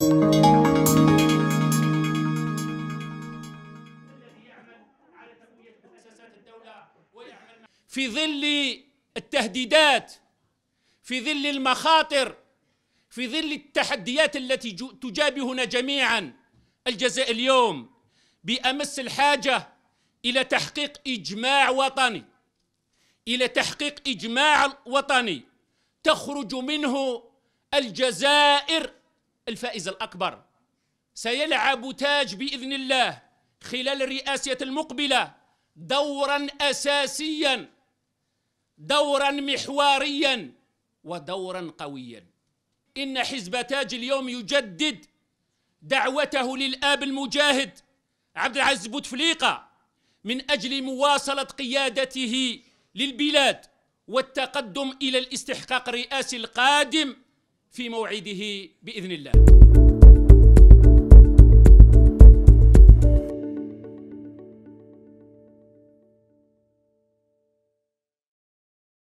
في ظل التهديدات، في ظل المخاطر، في ظل التحديات التي تجابهنا جميعا، الجزائر اليوم بأمس الحاجة إلى تحقيق إجماع وطني، إلى تحقيق إجماع وطني تخرج منه الجزائر الفائز الأكبر. سيلعب تاج بإذن الله خلال الرئاسة المقبلة دورا أساسيا، دورا محوريا، ودورا قويا. إن حزب تاج اليوم يجدد دعوته للآب المجاهد عبد العزيز بوتفليقة من أجل مواصلة قيادته للبلاد والتقدم إلى الاستحقاق الرئاسي القادم في موعده بإذن الله.